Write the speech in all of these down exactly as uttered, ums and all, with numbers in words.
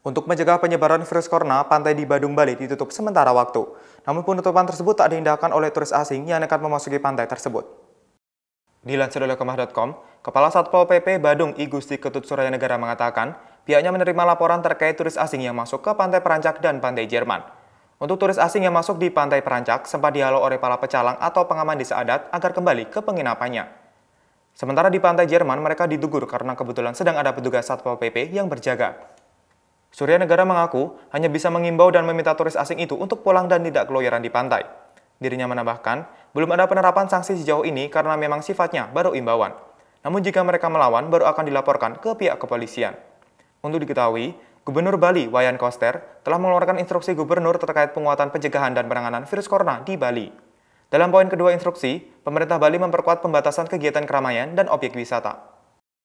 Untuk mencegah penyebaran virus corona, pantai di Badung, Bali ditutup sementara waktu. Namun penutupan tersebut tak diindahkan oleh turis asing yang nekat memasuki pantai tersebut. Dilansir oleh Kompas titik com, Kepala Satpol P P Badung I Gusti Ketut Suryanegara mengatakan, pihaknya menerima laporan terkait turis asing yang masuk ke Pantai Perancak dan Pantai Jerman. Untuk turis asing yang masuk di Pantai Perancak, sempat dihalau oleh para pecalang atau pengaman desa adat agar kembali ke penginapannya. Sementara di Pantai Jerman, mereka ditegur karena kebetulan sedang ada petugas Satpol P P yang berjaga. Suryanegara mengaku hanya bisa mengimbau dan meminta turis asing itu untuk pulang dan tidak keluyuran di pantai. Dirinya menambahkan, belum ada penerapan sanksi sejauh ini karena memang sifatnya baru imbauan. Namun jika mereka melawan, baru akan dilaporkan ke pihak kepolisian. Untuk diketahui, Gubernur Bali, Wayan Koster, telah mengeluarkan instruksi gubernur terkait penguatan pencegahan dan penanganan virus corona di Bali. Dalam poin kedua instruksi, pemerintah Bali memperkuat pembatasan kegiatan keramaian dan objek wisata.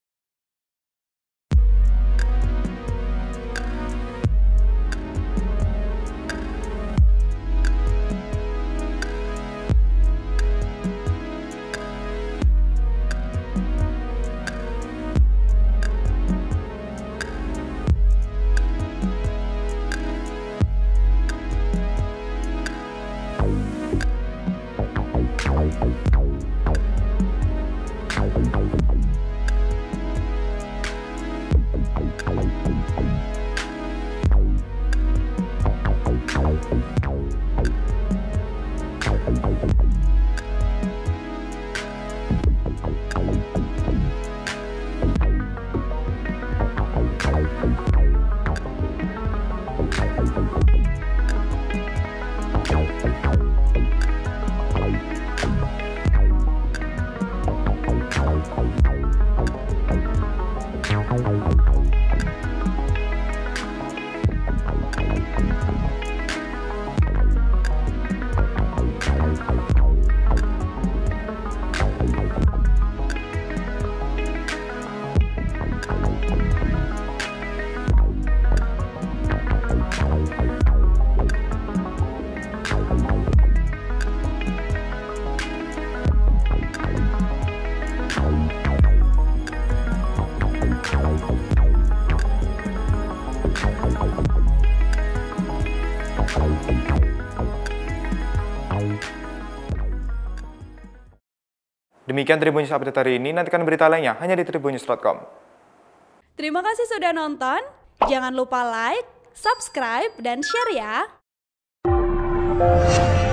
Demikian Tribun News Update hari ini, nantikan berita lainnya hanya di tribun news titik com. Terima kasih sudah nonton, jangan lupa like, subscribe, dan share ya!